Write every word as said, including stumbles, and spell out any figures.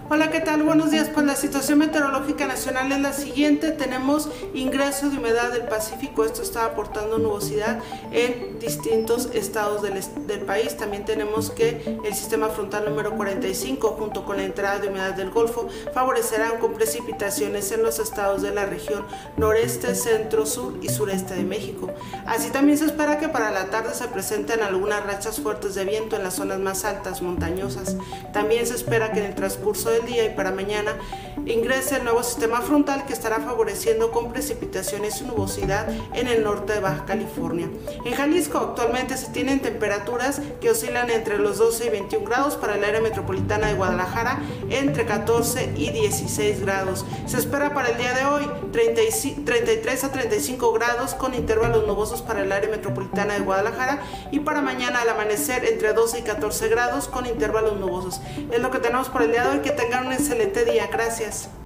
Hola, ¿qué tal? Buenos días. Pues la situación meteorológica nacional es la siguiente. Tenemos ingreso de humedad del Pacífico. Esto está aportando nubosidad en distintos estados del, del país. También tenemos que el sistema frontal número cuarenta y cinco junto con la entrada de humedad del Golfo favorecerán con precipitaciones en los estados de la región noreste, centro, sur y sureste de México. Así también se espera que para la tarde se presenten algunas rachas fuertes de viento en las zonas más altas montañosas. También se espera que en el transcurso del día y para mañana ingrese el nuevo sistema frontal que estará favoreciendo con precipitaciones y nubosidad en el norte de Baja California. En Jalisco actualmente se tienen temperaturas que oscilan entre los doce y veintiún grados, para el área metropolitana de Guadalajara entre catorce y dieciséis grados. Se espera para el día de hoy treinta y tres a treinta y cinco grados con intervalos nubosos para el área metropolitana de Guadalajara, y para mañana al amanecer entre doce y catorce grados con intervalos nubosos. Es lo que tenemos por el día de hoy. Que tengan un excelente día. Gracias.